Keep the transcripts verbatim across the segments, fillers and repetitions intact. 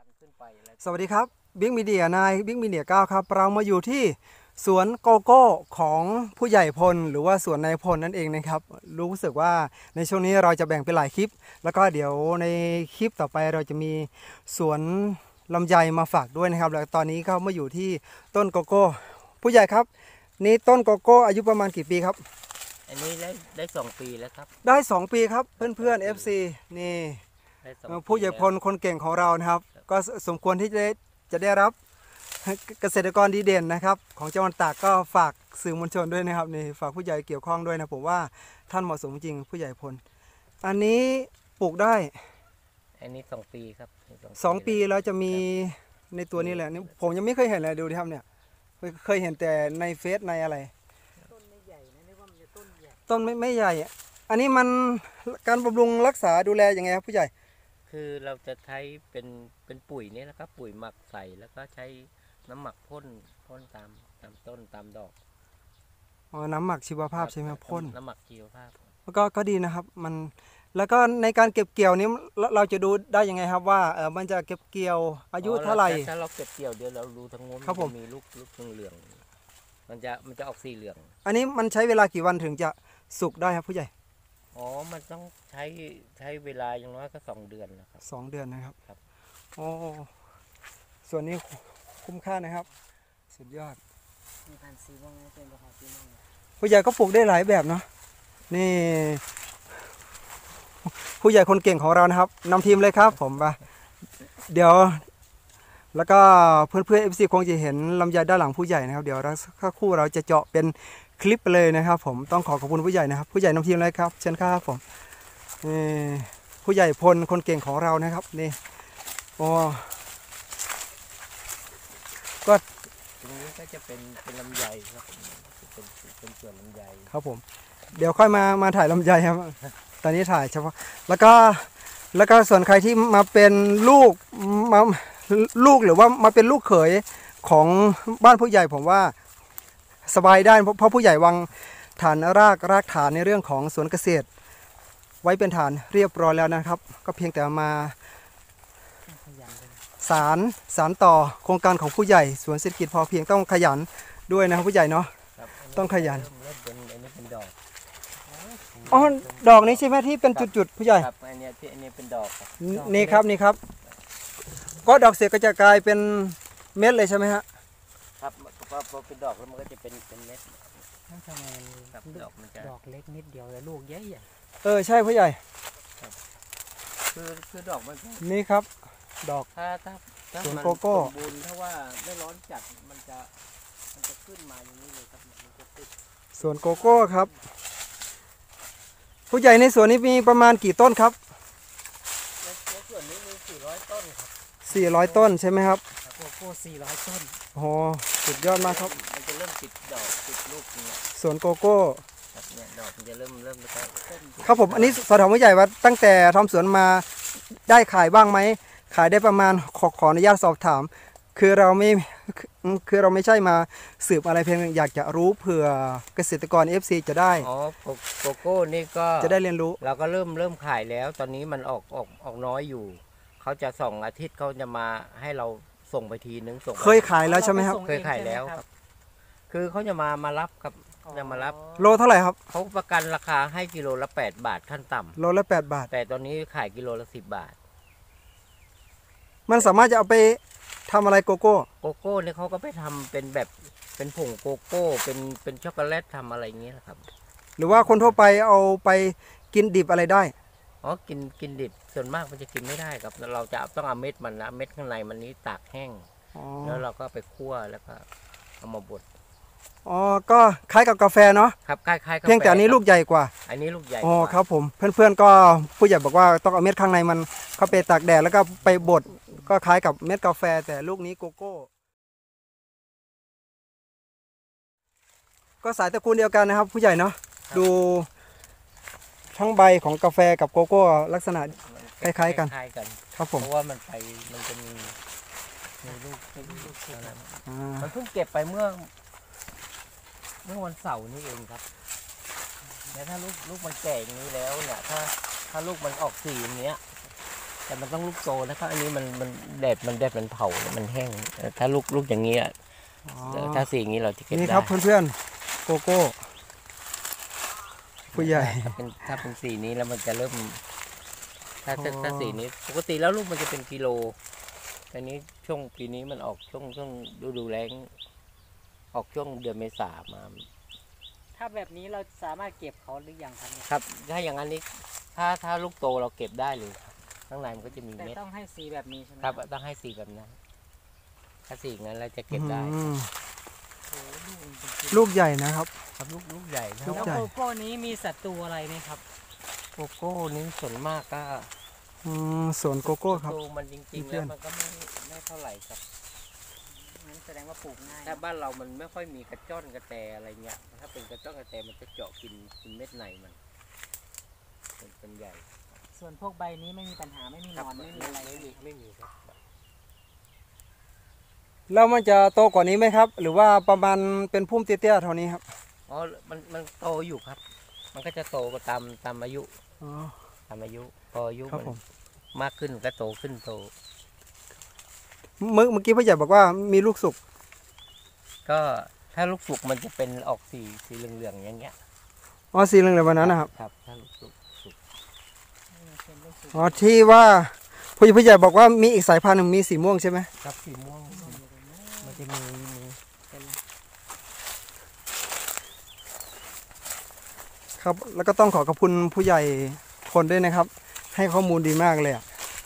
สวัสดีครับบิ๊กมีเดียนายบิ๊กมีเดียเก้าครับเรามาอยู่ที่สวนโกโก้ของผู้ใหญ่พลหรือว่าสวนนายพลนั่นเองนะครับรู้สึกว่าในช่วงนี้เราจะแบ่งเป็นหลายคลิปแล้วก็เดี๋ยวในคลิปต่อไปเราจะมีสวนลำไยมาฝากด้วยนะครับแล้วตอนนี้ก็มาอยู่ที่ต้นโกโก้ผู้ใหญ่ครับนี่ต้นโกโก้อายุประมาณกี่ปีครับอันนี้ได้ได้สองปีแล้วครับได้สองปีครับเพื่อนๆ เอฟ ซี นี่ผู้ใหญ่พลคนเก่งของเรานะครับก็สมควรที่จะได้จะได้รับเกษตรกรดีเด่นนะครับของจังหวัดตากก็ฝากสื่อมวลชนด้วยนะครับนี่ฝากผู้ใหญ่เกี่ยวข้องด้วยนะผมว่าท่านเหมาะสมจริงผู้ใหญ่พลอันนี้ปลูกได้อันนี้สองปีครับสองปีแล้วจะมีในตัวนี้แหละนี่ผมยังไม่เคยเห็นเลยดูดิครับเนี่ยเคยเห็นแต่ในเฟซในอะไรต้นไม่ใหญ่นะนึกว่ามันจะต้นใหญ่ต้นไม่ไม่ใหญ่อันนี้มันการบำรุงรักษาดูแลยังไงครับผู้ใหญ่คือเราจะใช้เป็นเป็นปุ๋ยนี่นะครับปุ๋ยหมักใส่แล้วก็ใช้น้ำหมักพ่นพ่นตามตามต้นตามดอกอ๋อน้ำหมักชีวภาพใช่ไหมพ่นน้ำหมักชีวภาพก็ก็ดีนะครับมันแล้วก็ในการเก็บเกี่ยวนี้เราจะดูได้ยังไงครับว่าเออมันจะเก็บเกี่ยวอายุเท่าไหร่ถ้าเราเก็บเกี่ยวเดี๋ยวเราดูทางโน้นมันมีลูกลูกเหลืองมันจะมันจะออกสีเหลืองอันนี้มันใช้เวลากี่วันถึงจะสุกได้ครับผู้ใหญ่อ๋อมันต้องใช้ใช้เวลาอย่างน้อยก็สองเดือนนะครับสองเดือนนะครับครับโอ้ส่วนนี้คุ้มค่านะครับสุดยอดมีพันธุ์ซีบ้างไหมเป็นราคาซีบ้างผู้ใหญ่ก็ปลูกได้หลายแบบเนาะนี่ผู้ใหญ่คนเก่งของเรานะครับนำทีมเลยครับผมไปเดี๋ยวแล้วก็เพื่อนเพื่อนเอฟซีคงจะเห็นลำไยด้านหลังผู้ใหญ่นะครับเดี๋ยวสักครู่เราจะเจาะเป็นคลิปเลยนะครับผมต้องขอขอบคุณผู้ใหญ่นะครับผู้ใหญ่นำทีมเลยครับเชิญครับผมนี่ผู้ใหญ่พลคนเก่งของเรานะครับนี่โอ้ก็ตรงนี้ก็จะเป็นเป็นลำไยครับเป็นเป็นส่วนลำไยครับผมเดี๋ยวค่อยมามาถ่ายลำไยครับตอนนี้ถ่ายเฉพาะแล้วก็แล้วก็ส่วนใครที่มาเป็นลูกมาลูกหรือว่ามาเป็นลูกเขยของบ้านผู้ใหญ่ผมว่าสบายได้เพราะผู้ใหญ่วางฐานรากรากฐานในเรื่องของสวนเกษตรไว้เป็นฐานเรียบร้อยแล้วนะครับก็เพียงแต่มาสารสารต่อโครงการของผู้ใหญ่สวนเศรษฐกิจพอเพียงต้องขยันด้วยนะครับผู้ใหญ่เนาะต้องขยันอ๋อดอกนี้ใช่ไหมที่เป็นจุดๆผู้ใหญ่ครับอันนี้ที่อันนี้เป็นดอกนี่ครับนี่ครับก็ดอกเสร็จก็จะกลายเป็นเม็ดเลยใช่ไหมฮะครับพอพอเป็นดอกแล้วมันก็จะเป็นเป็นเม็ดทำไมดอกมันจะดอกเล็กนิดเดียวแล้วลูกใหญ่ใหญ่เออใช่ผู้ใหญ่คือคือดอกมันนี่ครับดอกถ้าถ้าถ้าสวนโกโก้บุญถ้าว่าไม่ร้อนจัดมันจะมันจะขึ้นมาอย่างนี้เลยครับมันจะติดสวนโกโก้ครับผู้ใหญ่ในสวนนี้มีประมาณกี่ต้นครับในส่วนนี้มีสี่ร้อยต้นครับสี่ร้อยต้นใช่ไหมครับโกโก้สี่ร้อยต้นโอ้โหสุดยอดมากครับมันจะเริ่มติดดอกติดลูกเนี่ยสวนโกโก้เนี่ยดอกมันจะเริ่มเริ่มแล้วครับผมอันนี้สอบถามผู้ใหญ่ว่าตั้งแต่ทำสวนมาได้ขายบ้างไหมขายได้ประมาณขอขออนุญาตสอบถามคือเราไม่คือเราไม่ใช่มาสืบอะไรเพียงอยากจะรู้เผื่อเกษตรกร เอฟ ซี จะได้อ๋อโกโก้นี่ก็จะได้เรียนรู้เราก็เริ่มเริ่มขายแล้วตอนนี้มันออกออกออกน้อยอยู่เขาจะส่งอาทิตย์เขาจะมาให้เราส่งไปทีนึงส่งเคยขายแล้วใช่ไหมครับเคยขายแล้วครับคือเขาจะมามารับครับจะมารับโลเท่าไหร่ครับเขาประกันราคาให้กิโลละแปดบาทขั้นต่ำโลละแปดบาทแต่ตอนนี้ขายกิโลละสิบบาทมันสามารถจะเอาไปทำอะไรโกโก้โกโก้เนี่ยเขาก็ไปทำเป็นแบบเป็นผงโกโก้เป็นเป็นช็อกโกแลตทำอะไรอย่างเงี้ยครับหรือว่าคนทั่วไปเอาไปกินดิบอะไรได้อ๋อกินกินดิบส่วนมากมันจะกินไม่ได้ครับเราจะต้องเอาเม็ดมันนะเม็ดข้างในมันนี้ตากแห้งแล้วเราก็ไปคั่วแล้วก็เอามาบดอ๋อก็คล้ายกับกาแฟเนาะครับคล้ายคล้ายเพียงแต่อันนี้ลูกใหญ่กว่าอันนี้ลูกใหญ่อ๋อครับผมเพื่อนๆก็ผู้ใหญ่บอกว่าต้องเอาเม็ดข้างในมันเข้าไปตากแดดแล้วก็ไปบดก็คล้ายกับเม็ดกาแฟแต่ลูกนี้โกโก้ก็สายตระกูลเดียวกันนะครับผู้ใหญ่เนาะดูทั้งใบของกาแฟกับโกโก้ลักษณะคล้ายๆกันครับผมเพราะว่ามันไปมันจะมีมีลูกลูกอะไรมันเพิ่งเก็บไปเมื่อเมื่อวันเสาร์นี้เองครับแล้วถ้าลูกลูกมันแก่อย่างนี้แล้วเนี่ยถ้าถ้าลูกมันออกสีอย่างเงี้ยแต่มันต้องลูกโตนะครับอันนี้มันมันแดดมันแดดมันเผามันแห้งแต่ถ้าลูกลูกอย่างนี้อะอ๋อถ้าสีอย่างนี้เราจะเก็บได้นี่ครับเพื่อนๆโกโก้ผู้ใหญ่ถ้าเป็นถ้าเป็นสีนี้แล้วมันจะเริ่ม ถ้าถ้าอ๋อถ้าสีนี้ปกติแล้วลูกมันจะเป็นกิโลแต่นี้ช่วงปีนี้มันออกช่วงช่วงฤดูแล้งออกช่วงเดือนเมษามาถ้าแบบนี้เราสามารถเก็บเขาหรือยังครับเนี่ยครับถ้าอย่างนั้นนี่ถ้าถ้าลูกโตเราเก็บได้เลยครับข้างในมันก็จะมีแต่เม็ดต้องให้สีแบบนี้ใช่ไหมครับต้องให้สีแบบนั้น ถ้าสีอย่างนั้นเราจะเก็บได้อืมโอ้โหลูกมันเป็นชิ้นลูกใหญ่นะครับครับลูกลูกใหญ่นะลูกแล้วใหญ่โกโก้นี้มีศัตรูอะไรไหมครับโกโก้นี่ส่วนมากก็อืมสวนโกโก้ครับดูมันจริงๆเพื่แล้อวน มันก็ไม่ไม่เท่าไหร่ครับงั้นแสดงว่าปลูกง่ายถ้าบ้านเรามันไม่ค่อยมีกระจ้อนกระแตอะไรเงี้ย ถ้าเป็นกระจ้อนกระแตมันจะเจาะกินกินเม็ดในมันเป็นเป็นใหญ่ส่วนพวกใบนี้ไม่มีปัญหาไม่มีหนอนไม่มีอะไรไม่มีไม่มีครับแล้วมันจะโตกว่านี้ไหมครับ หรือว่าประมาณเป็นพุ่มเตี้ยๆเท่านี้ครับอ๋อ มันมันโตอยู่ครับ มันก็จะโตไปตามตามอายุอ๋อตามอายุ พออายุครับมันผมมากขึ้นก็โตขึ้นโตเมื่อเมื่อกี้ผู้ใหญ่บอกว่ามีลูกสุกก็ถ้าลูกสุกมันจะเป็นออกสีสีเหลืองๆอย่างเงี้ยอ๋อสีเหลืองๆวันนั้นนะครับครับ ถ้าลูกสุกสุกเป็นลูกสุกอ๋อที่ว่าผู้ผู้ใหญ่บอกว่ามีอีกสายพันธุ์หนึ่งมีสีม่วงใช่ไหมครับสีม่วง มันจะมีมีเป็นไรครับ แล้วก็ต้องขอขอบคุณผู้ใหญ่คนด้วยนะครับ ให้ข้อมูลดีมากเลยอะ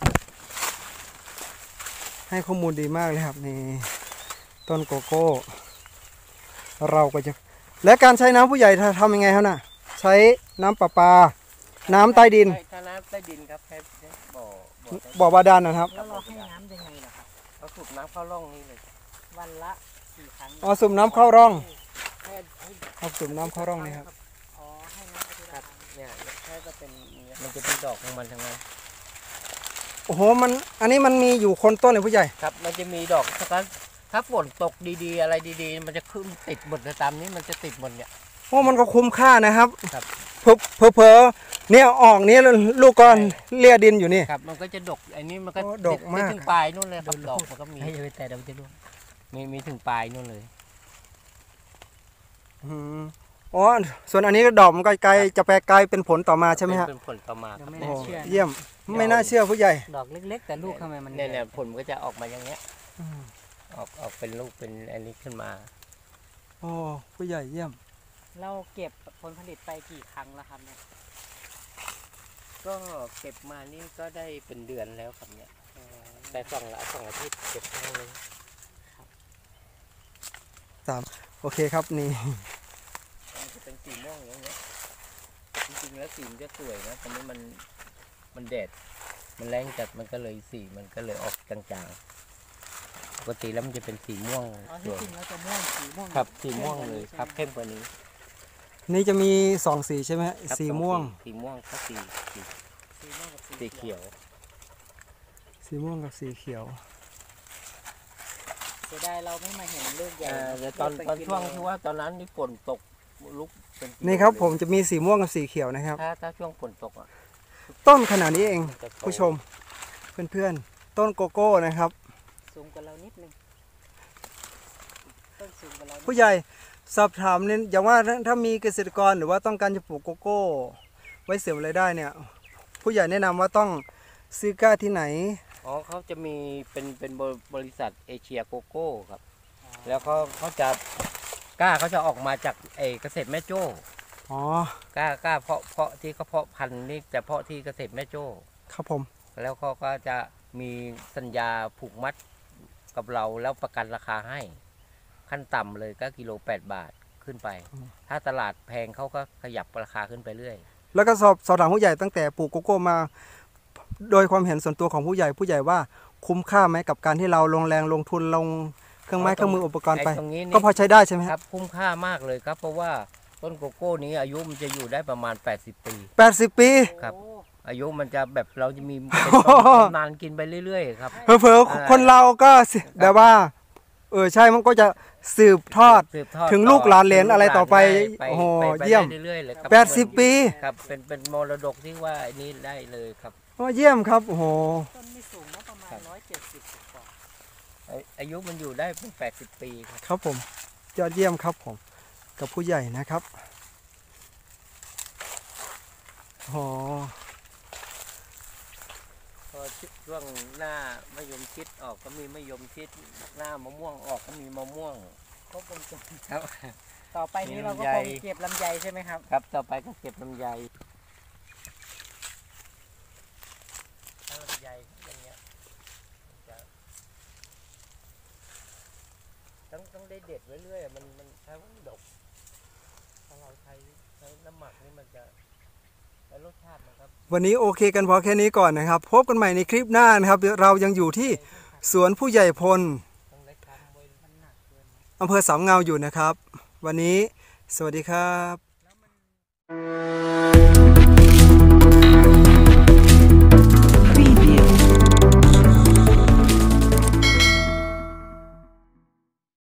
ให้ข้อมูลดีมากเลยครับนี่ต้นโกโก้ เราก็จะและการใช้น้ำผู้ใหญ่ทำยังไงครับน่ะใช้น้ำประปา น้ำใต้ดินถ้าน้ำใต้ดินครับแค่บ่อบ่อใต้ดินบ่อบาดาลนะครับแล้วเราให้น้ำยังไงล่ะครับเราสูบน้ำเข้าร่องนี้เลยวันละสี่ครั้งอ๋อสูบน้ำเข้าร่องให้ให้ครับสูบน้ำเข้าร่องนี่ครับอ๋อให้น้ำไปทีครัละบครั้งเนี่ยแค่จะเป็นอย่างเงี้ยมันจะเป็นดอกของมันทั้งนั้นโอ้โหมันอันนี้มันมีอยู่คนต้นเลยผู้ใหญ่ครับ มันจะมีดอกถ้าถ้าฝนตกดีๆ อะไรดีๆ มันจะขึ้นติดหมดเลยตามนี้มันจะติดหมดเนี่ยโอ้มันก็คุ้มค่านะครับครับเพอเพอเพอเนี่ยออกเนี่ยลูกก้อนเลียดินอยู่นี่ครับ มันก็จะดกไอ้นี่มันก็โอ้ติดกมากถึงปลายนู่นเลยครับดอกมันก็มีให้ไปแต่เดี๋ยวมันจะร่วงมีมีถึงปลายนู่นเลยอืมอ๋อส่วนอันนี้ก็ดอกมันก็ไกลจะแปลกลายเป็นผลต่อมาใช่ไหมฮะเป็นผลต่อมาครับไม่โอ้น่าเชื่อนะเยี่ยมไม่น่าเชื่อผู้ใหญ่ดอกเล็กๆ แต่ลูกทำไมมันเนี่ยใหเนี่ยญ่ผลมันก็จะออกมาอย่างเงี้ยอืมออกออกเป็นลูกเป็นอันนี้ขึ้นมาโอ้ผู้ใหญ่เยี่ยมเราเก็บผลผลิตไปกี่ครั้งแล้วครับเนี่ยก็เก็บมานี่ก็ได้เป็นเดือนแล้วครับเนี่ยแต่สองละสองอาทิตย์เก็บครั้งนึงโอเคครับนี่มันจะเป็นสีม่วงอย่างเงี้ยจริงๆแล้วสีมันจะสวยนะตอนนี้มันมันแดดมันแรงจัดมันก็เลยสีมันก็เลยออกจางๆปกติแล้วมันจะเป็นสีม่วงอ๋อสที่วยจริงแล้วจะม่วงสีม่วงครับสีม่วงเลยครับเข้มกว่านี้นี่จะมีสองสีใช่ไหมฮะครับสีม่วงสีม่วงก็สีสีสีม่วงกับสีเขียวสีม่วงกับสีเขียวเสียดายเราไม่มาเห็นลูกใหญ่เอ่อแต่ตอนตอนช่วงที่ว่าตอนนั้นนี่ฝนตกลุกเป็นกิโลนี่ครับเลยผมจะมีสีม่วงกับสีเขียวนะครับถ้าถ้าช่วงฝนตกอ่ะต้นขนาดนี้เองจะโตผู้ชมเพื่อนๆต้นโกโก้นะครับสูงกว่าเรานิดนึงต้นสูงกว่าเรานิดผู้ใหญ่สอบถามเนี่ยอย่างว่าถ้าถ้ามีเกษตรกรหรือว่าต้องการจะปลูกโกโก้ ไว้เสริมรายได้เนี่ย ผู้ใหญ่แนะนำว่าต้องซื้อกล้าที่ไหนอ๋อเขาจะมีเป็นเป็นบริษัทเอเชียโกโก้ครับ แล้วเขาเขาจะกล้าเขาจะออกมาจากเออเกษตรแม่โจ้อ๋อกล้ากล้าเพาะเพาะที่เขาเพาะพันธุ์นี่จะเพาะที่เกษตรแม่โจ้ครับผมแล้วเขาก็จะมีสัญญาผูกมัดกับเราแล้วประกันราคาให้ ขั้นต่ำเลยก็กิโลแปดบาทขึ้นไป ถ้าตลาดแพงเขาก็ขยับราคาขึ้นไปเรื่อยแล้วก็สอบสอบถามผู้ใหญ่ตั้งแต่ปลูกโกโก้มา โดยความเห็นส่วนตัวของผู้ใหญ่ผู้ใหญ่ว่าคุ้มค่าไหมกับการที่เราลงแรงลงทุนลงเครื่องไม้เครื่องมืออุปกรณ์ไปไอ้ตรงนี้นี่ก็พอใช้ได้ใช่ไหมคครัรับบคุ้มค่ามากเลยครับ เพราะว่าต้นโกโก้นี้อายุมันจะอยู่ได้ประมาณแปดสิบปีแปดสิบปีครับ อายุมันจะแบบเราจะมีเป็นตำนานกินไปเรื่อยๆครับเผลอๆคนเราก็สิแบบว่า เออใช่มันก็จะสืบทอดสืบทอดถึงลูกหลานเหลนอะไรต่อไปปโอ้โหไปไปเยี่ยมเรื่อยๆเลยครับแปดสิบปีครับเป็นเป็นมรดกที่ว่าอันนี้ได้เลยครับโอ้เยี่ยมครับโอ้โหต้นไม่สูงนะประมาณร้อยเจ็ดสิบกว่าอาอายุมันอยู่ได้เป็นแปดสิบปีครับครับผมยอดเยี่ยมครับผมกับผู้ใหญ่นะครับโอ้พอช่วงหน้ามะยมชิดออกก็มีมะยมชิดหน้ามะม่วงออกก็มีมะม่วงครบวงจรครับต่อไปนี้มีเราก็ลำไยคงเก็บลำไยใช่ไหมครับครับต่อไปก็เก็บลำไยถ้าลำไยอย่างเงี้ยมันจะต้องต้องได้เด็ดไว้เรื่อยมันมันถ้ามันดกถ้าเราใช้ใช้น้ำหมักนี่มันจะแล้วรสชาติมันครับวันนี้โอเคกันพอแค่นี้ก่อนนะครับพบกันใหม่ในคลิปหน้านะครับเรายังอยู่ที่สวนผู้ใหญ่พลต้องได้ทำไว้มันหนักเกินอำเภอสามเงาอยู่นะครับ วันนี้สวัสดีครับ